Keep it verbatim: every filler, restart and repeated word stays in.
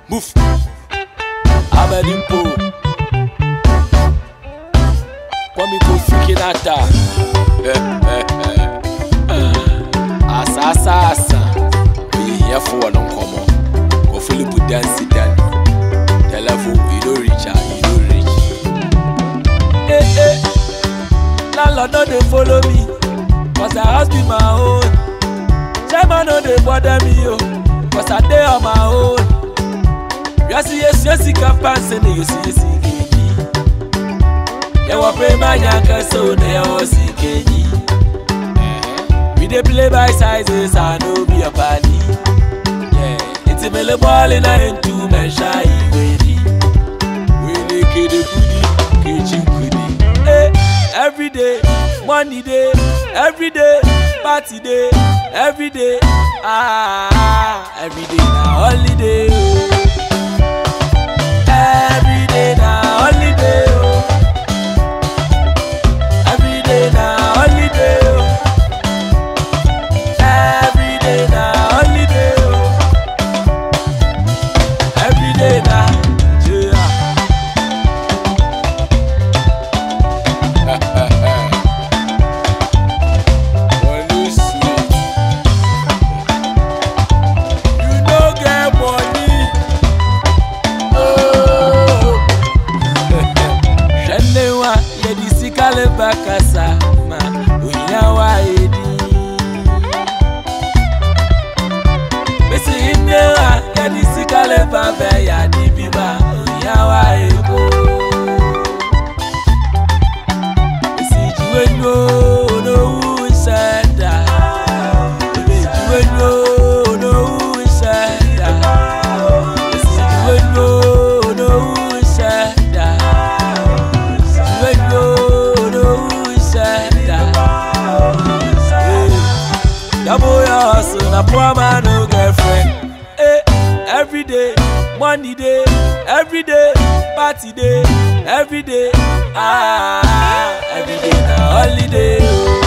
Move. Ammba Ntem. Kwame Kofi Kinaata. Asa asa asa. We here for no come on. Go fully put dance it down. The level you don't reach, you don't reach. Eh eh. Landlord no dey follow me, cause I house be my own. Chairman no dey bother me yo, cause I dey on my own. You see yes yes Essikafo Ammba you see yes Sekondi. You want pray my yanka so they all Sekondi. We dey play by sizes, I know be a party. Yeah, it's a mele ball in a into men shy ready. We dey kid goody, kitchen goody. Eh. Every day, money day, every day, party day, every day, ah, every day na holiday, oh. Every day na holiday, oh. Every day na holiday, oh. Every day na holiday, oh. Every day na. Bakasa ma unyawa edi Besi indewa ya disikale babe ya dibiba unyawa ego Besi juwenyo no usenda Besi juwenyo no usenda Besi juwenyo no usenda Juwenyo Double your hustle, na poor man no girlfriend. Eh, every day, money day, every day, party day, every day, ah, every day na holiday.